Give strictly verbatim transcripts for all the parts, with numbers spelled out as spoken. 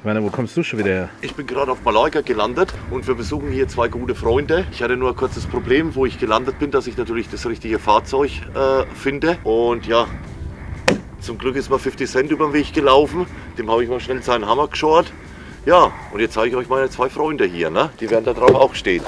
Werner, wo kommst du schon wieder her? Ich bin gerade auf Mallorca gelandet und wir besuchen hier zwei gute Freunde. Ich hatte nur ein kurzes Problem, wo ich gelandet bin, dass ich natürlich das richtige Fahrzeug äh, finde. Und ja, zum Glück ist mal fifty Cent über den Weg gelaufen. Dem habe ich mal schnell seinen Hammer geschoren. Ja, und jetzt zeige ich euch meine zwei Freunde hier, ne? Die werden da drauf auch stehen.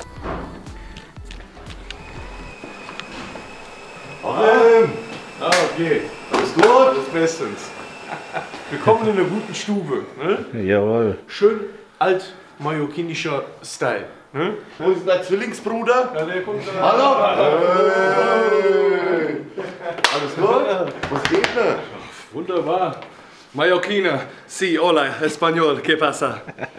Ah, okay. Alles gut? Alles bestens. Willkommen in der guten Stube. Ne? Jawohl. Schön alt mallorquinischer Style. Ne? Wo ist denn dein Zwillingsbruder? Ja, der kommt da. Hallo? Hey. Alles gut? Was geht denn? Wunderbar. Mallorquina, sí, hola, español, ¿qué pasa?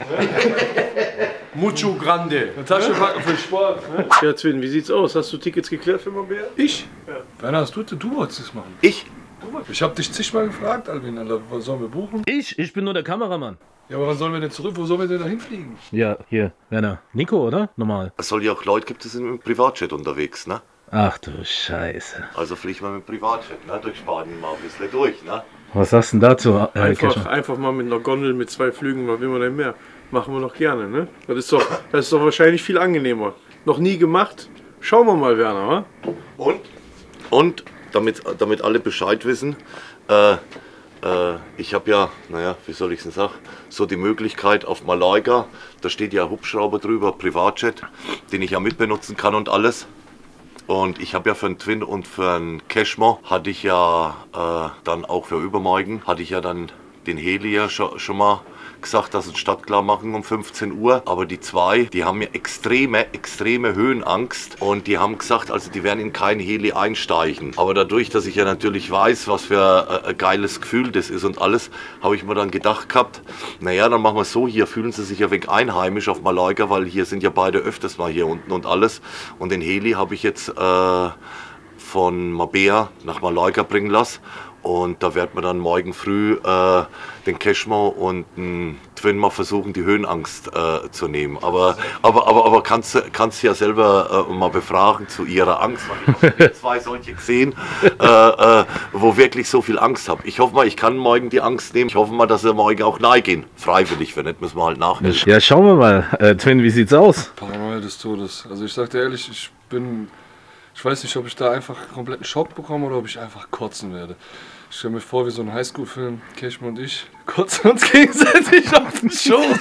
Mucho grande. Eine Tasche packen für Sport. Ne? Ja, Zwin, wie sieht's aus? Hast du Tickets geklärt für Marbella? Ich? Ja. Werner, hast du, du wolltest es machen. Ich? Ich habe dich zigmal gefragt, Alvin, Alter, was sollen wir buchen? Ich? Ich bin nur der Kameramann. Ja, aber wann sollen wir denn zurück? Wo sollen wir denn da hinfliegen? Ja, hier, Werner. Nico, oder? Normal. Es soll ja auch Leute gibt, die sind mit dem Privatjet unterwegs, ne? Ach du Scheiße. Also flieg mal mit dem Privatjet, ne? Durch Spanien mal ein bisschen durch, ne? Was sagst du denn dazu? Äh, einfach, einfach mal mit einer Gondel mit zwei Flügen, was will man denn mehr? Machen wir noch gerne, ne? Das ist doch, das ist doch wahrscheinlich viel angenehmer. Noch nie gemacht? Schauen wir mal, Werner, wa? Und? Und, damit, damit alle Bescheid wissen, äh, äh, ich habe ja, naja, wie soll ich es denn sagen, so die Möglichkeit auf Mallorca, da steht ja Hubschrauber drüber, Privatjet, den ich ja mitbenutzen kann und alles. Und ich habe ja für einen Twin und für einen Cashmo hatte ich ja äh, dann auch für übermorgen, hatte ich ja dann den Heli ja schon, schon mal gesagt, dass sie startklar machen um fünfzehn Uhr. Aber die zwei, die haben ja extreme, extreme Höhenangst und die haben gesagt, also die werden in keinen Heli einsteigen. Aber dadurch, dass ich ja natürlich weiß, was für äh, ein geiles Gefühl das ist und alles, habe ich mir dann gedacht gehabt, naja, dann machen wir es so, hier fühlen sie sich ja wenig einheimisch auf Mallorca, weil hier sind ja beide öfters mal hier unten und alles. Und den Heli habe ich jetzt äh, von Marbella nach Mallorca bringen lassen. Und da wird man dann morgen früh äh, den Cashmo und den Twin mal versuchen, die Höhenangst äh, zu nehmen. Aber, aber, aber, aber kannst du ja selber äh, mal befragen zu ihrer Angst. Weil ich habe zwei solche gesehen, äh, äh, wo wirklich so viel Angst habe. Ich hoffe mal, ich kann morgen die Angst nehmen. Ich hoffe mal, dass sie morgen auch nahe gehen. Freiwillig, wenn nicht, müssen wir halt nachhelfen. Ja, schauen wir mal. Äh, Twin, wie sieht's aus? Paranoia des Todes. Also ich sag dir ehrlich, ich bin... Ich weiß nicht, ob ich da einfach einen kompletten Schock bekomme oder ob ich einfach kotzen werde. Ich stelle mir vor, wie so ein Highschool-Film, Cashmo und ich kotzen uns gegenseitig auf den Schoß.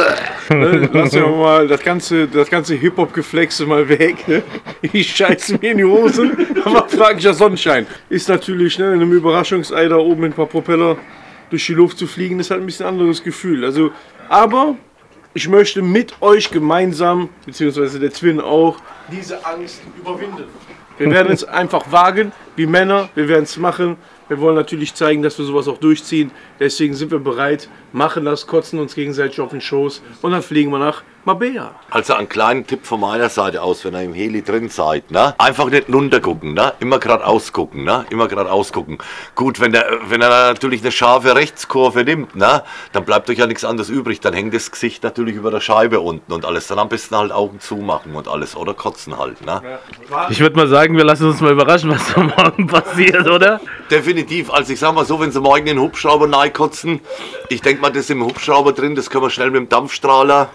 Lass mir mal das ganze, das ganze Hip-Hop-Geflexe mal weg. Ne? Ich scheiße mir in die Hose, aber fragischer Sonnenschein. Ist natürlich, ne, in einem Überraschungsei da oben mit ein paar Propeller durch die Luft zu fliegen, ist halt ein bisschen anderes Gefühl. Also, aber ich möchte mit euch gemeinsam, beziehungsweise der Twin auch, diese Angst überwinden. Wir werden es einfach wagen, wie Männer, wir werden es machen. Wir wollen natürlich zeigen, dass wir sowas auch durchziehen. Deswegen sind wir bereit, machen das, kotzen uns gegenseitig auf den Schoß und dann fliegen wir nach Marbella. Also einen kleinen Tipp von meiner Seite aus, wenn ihr im Heli drin seid, ne? Einfach nicht runtergucken, ne? Immer geradeaus gucken, ne? Immer geradeaus gucken. Gut, wenn der, wenn er natürlich eine scharfe Rechtskurve nimmt, ne? Dann bleibt euch ja nichts anderes übrig. Dann hängt das Gesicht natürlich über der Scheibe unten und alles. Dann am besten halt Augen zumachen und alles oder kotzen halt, ne? Ja. Ich würde mal sagen, wir lassen uns mal überraschen, was da morgen passiert, oder? Definitiv. Also ich sag mal so, wenn sie morgen den Hubschrauber nahe kotzen, ich denke mal, das ist im Hubschrauber drin, das können wir schnell mit dem Dampfstrahler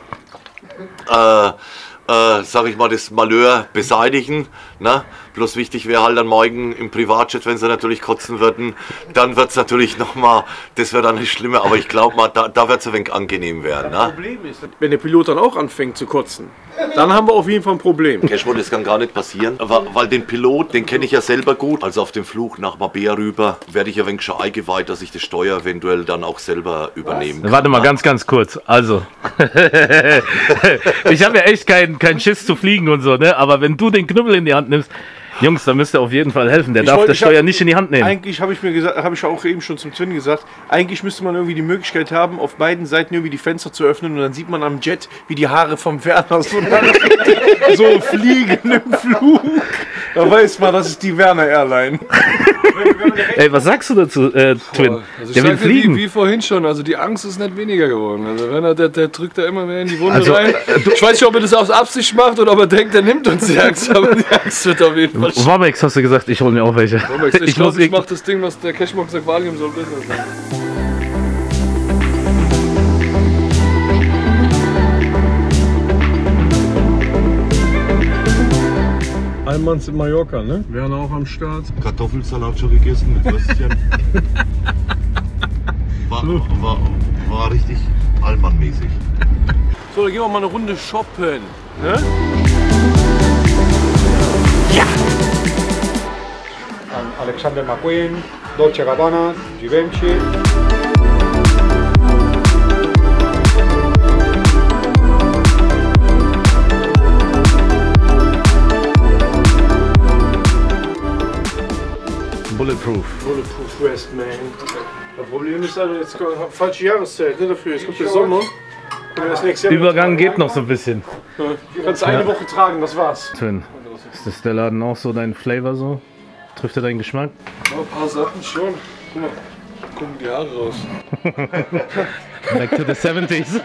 Äh, äh, sag ich mal, das Malheur beseitigen. Ne? Bloß wichtig wäre halt dann morgen im Privatjet, wenn sie natürlich kotzen würden, dann wird es natürlich nochmal, das wäre dann nicht schlimmer, aber ich glaube mal, da, da wird es ein wenig angenehm werden. Ne? Das Problem ist, wenn der Pilot dann auch anfängt zu kotzen, dann haben wir auf jeden Fall ein Problem. Cashmo, das kann gar nicht passieren, weil, weil den Pilot, den kenne ich ja selber gut. Also auf dem Flug nach Marbella rüber werde ich ein wenig schon eingeweiht, dass ich das Steuer eventuell dann auch selber übernehmen kann. Warte mal ganz, ganz kurz. Also, ich habe ja echt keinen kein Schiss zu fliegen und so, ne? Aber wenn du den Knüppel in die Hand nimmst, Jungs, da müsst ihr auf jeden Fall helfen. Der Ich darf wollte- das ich hab- Steuer nicht in die Hand nehmen. Eigentlich habe ich mir gesagt, habe ich auch eben schon zum Twin gesagt, eigentlich müsste man irgendwie die Möglichkeit haben, auf beiden Seiten irgendwie die Fenster zu öffnen und dann sieht man am Jet, wie die Haare vom Werner so, so fliegen im Flug. Da weiß man, das ist die Werner Airline. Ey, was sagst du dazu, äh, Twin? Also ich Der will sag dir, wie, fliegen. wie vorhin schon, also die Angst ist nicht weniger geworden. Also wenn er, der, der drückt da immer mehr in die Wunde Also, rein. Ich weiß nicht, ob er das aus Absicht macht oder ob er denkt, er nimmt uns die Angst, aber die Angst wird auf jeden Fall. Womex, hast du gesagt, ich hole mir auch welche. Romex, ich Ich glaube, muss ich ich mach das Ding, was der Cashmo gesagt, Valium soll besser sein. Allmanns in Mallorca, ne? Wären auch am Start. Kartoffelsalat schon gegessen mit Würstchen. War, war, war richtig Allmann-mäßig. So, dann gehen wir mal eine Runde shoppen. Ne? An Alexander McQueen, Dolce Gabbana, Givenchy. Bulletproof. Bulletproof West, man. Das Problem ist halt, jetzt kommt falsche Jahreszeit, ne, dafür. Jetzt kommt der Sommer. Das nächste Jahr Übergang geht noch so ein bisschen. Ja, du kannst eine Woche tragen, das war's. Twin, ist das der Laden auch so dein Flavor so? Trifft er deinen Geschmack? Ja, ein paar Sachen schon. Guck mal, gucken die Haare raus. Back to the seventies.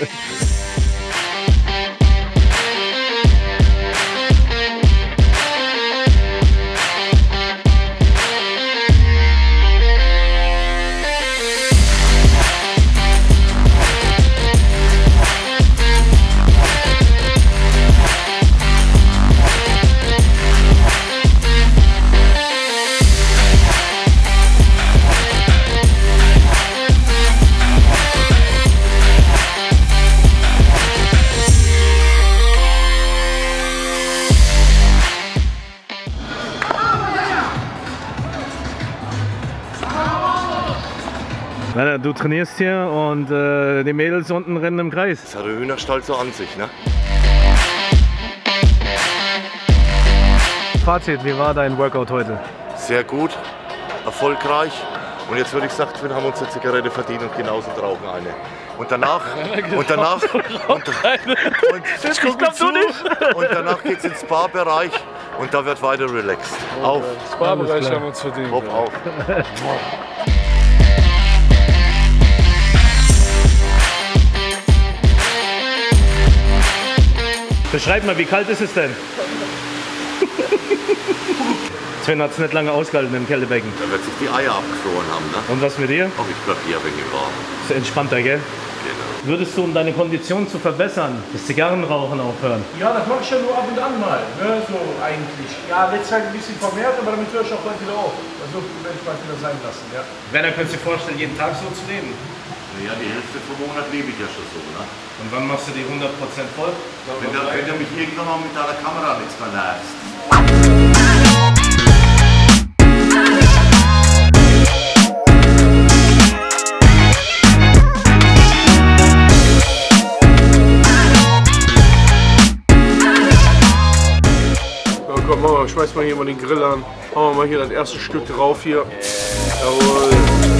Du trainierst hier und äh, die Mädels unten rennen im Kreis. Das hat der Hühnerstall so an sich, ne? Fazit, wie war dein Workout heute? Sehr gut, erfolgreich. Und jetzt würde ich sagen, wir haben uns eine Zigarette verdient und genauso rauchen eine. Und danach, und danach, und, und, Ich glaub, du nicht. und danach geht es ins Spa-Bereich und da wird weiter relaxed. Auf, Spa-Bereich haben wir uns verdient. hopp, auf. Beschreib mal, wie kalt ist es denn? Sven hat es nicht lange ausgehalten im Kältebecken. Da wird sich die Eier abgefroren haben, ne? Und was mit dir? Ach, ich bleib hier ein wenig warm. Ist entspannter, gell? Genau. Würdest du, um deine Kondition zu verbessern, das Zigarrenrauchen aufhören? Ja, das mache ich ja nur ab und an mal. Ne, so eigentlich. Ja, letztes Jahr ein bisschen vermehrt, aber damit höre ich auch bald wieder auf. Also werde ich bald wieder sein lassen, ja. Werner, könntest du dir vorstellen, jeden Tag so zu leben? Ja, die Hälfte vom Monat lebe ich ja schon so, ne? Und wann machst du die hundert Prozent voll? Wenn du, wenn du mich irgendwann mal mit deiner Kamera nichts mehr nervst. Ja, komm, machen wir, schmeiß mal hier mal den Grill an. Machen wir mal hier das erste Stück drauf hier. Jawohl.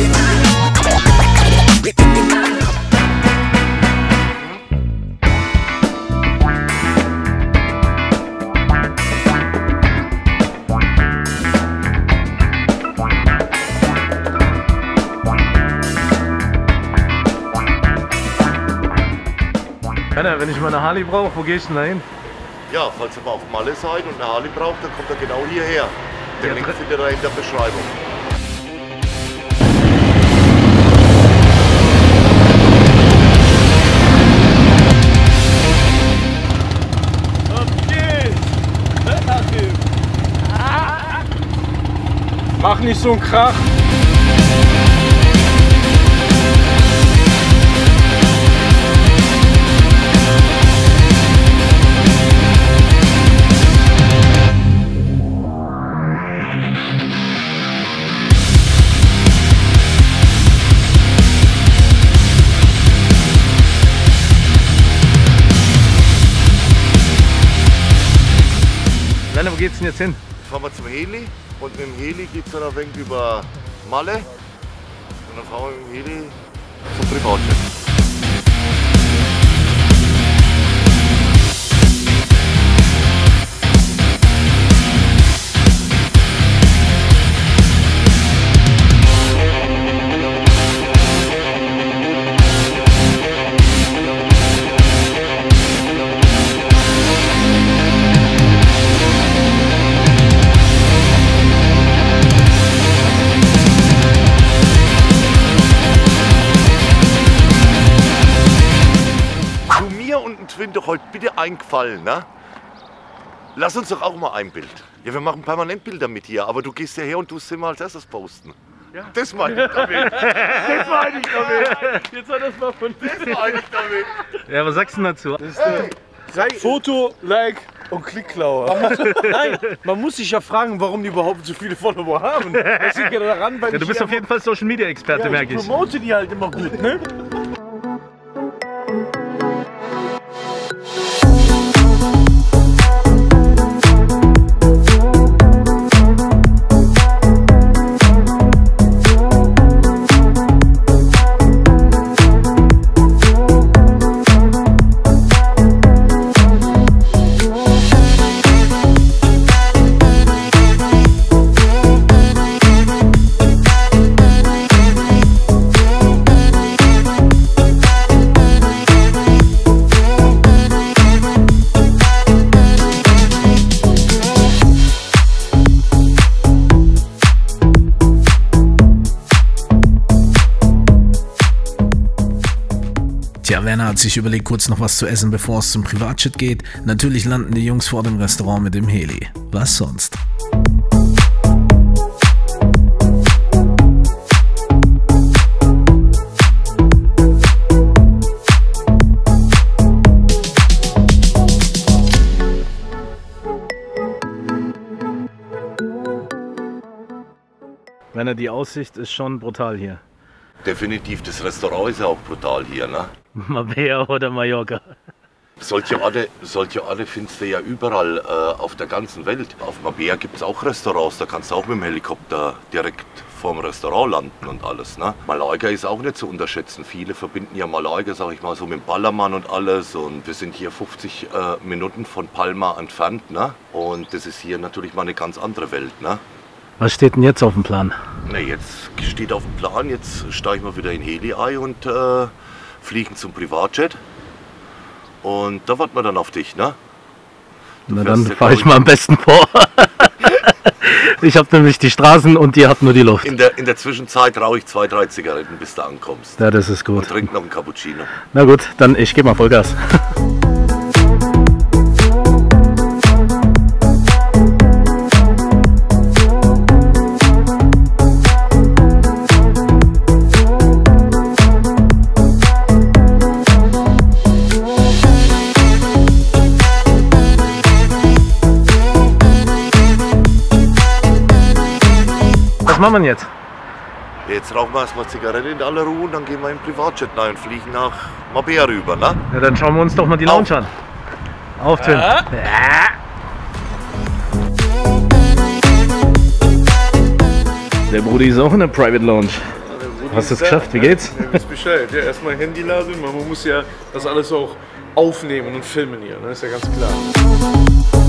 Werner, wenn ich mal eine Harley brauche, wo gehe ich denn da hin? Ja, falls ihr mal auf Malle seid und eine Harley braucht, dann kommt er genau hierher. Den Link findet ihr in der Beschreibung. Mach nicht so einen Krach. Werner, wo geht's denn jetzt hin? Fahren wir zum Heli und mit dem Heli geht es dann ein wenig über Malle und dann fahren wir mit dem Heli zum Privatjet. Twin doch heute bitte eingefallen, ne? Lass uns doch auch mal ein Bild. Ja, wir machen permanent Bilder mit dir, aber du gehst ja her und tust immer als erstes posten. Ja. Das meine ich damit. Das meine ich damit. Jetzt hat das mal von Das meine ich damit. Ja, was sagst du dazu? Sei Foto, Like und Klickklauer. Nein, man muss sich ja fragen, warum die überhaupt so viele Follower haben. Das liegt ja daran, weil Ja, du ich bist ja auf jeden Fall Social Media Experte, ja, merke ich ich. promote die halt immer gut, ne? Tja, Werner hat sich überlegt, kurz noch was zu essen, bevor es zum Privatjet geht. Natürlich landen die Jungs vor dem Restaurant mit dem Heli. Was sonst? Werner, die Aussicht ist schon brutal hier. Definitiv, das Restaurant ist ja auch brutal hier, ne? Marbella oder Mallorca. Solche Orte, solche Orte findest du ja überall äh, auf der ganzen Welt. Auf Marbella gibt es auch Restaurants, da kannst du auch mit dem Helikopter direkt vorm Restaurant landen und alles, ne? Mallorca ist auch nicht zu unterschätzen. Viele verbinden ja Mallorca, sag ich mal, so mit Ballermann und alles. Und wir sind hier fünfzig äh, Minuten von Palma entfernt, ne? Und das ist hier natürlich mal eine ganz andere Welt, ne? Was steht denn jetzt auf dem Plan? Na, jetzt steht auf dem Plan, jetzt steigen wir wieder in Heli ein und äh, fliegen zum Privatjet. Und da warten wir dann auf dich, ne? Du Na dann fährst ja, fahre ich glaub mal am besten vor. Ich habe nämlich die Straßen und ihr habt nur die Luft. In der, in der Zwischenzeit rauche ich zwei, drei Zigaretten, bis du ankommst. Ja, das ist gut. Und trink noch einen Cappuccino. Na gut, dann ich gebe mal Vollgas. Was machen wir denn jetzt? Jetzt rauchen wir erstmal Zigarette in aller Ruhe und dann gehen wir in den Privatjet rein und fliegen nach Marbella rüber, ne? Ja, dann schauen wir uns doch mal die Lounge Auf. an. Auf, Tim. Ja. Der Brudi ist auch in der Private Lounge. Hast du es geschafft? Wie geht's? Ja, wisst Bescheid. Ja, erstmal Handy laden, man muss ja das alles auch aufnehmen und filmen hier, ne? Ist ja ganz klar.